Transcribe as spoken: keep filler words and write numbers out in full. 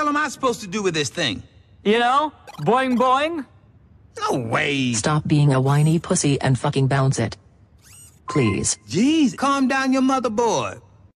hell am I supposed to do with this thing? You know, boing boing. No way. Stop being a whiny pussy and fucking bounce it. Please. Jeez, calm down your motherboard.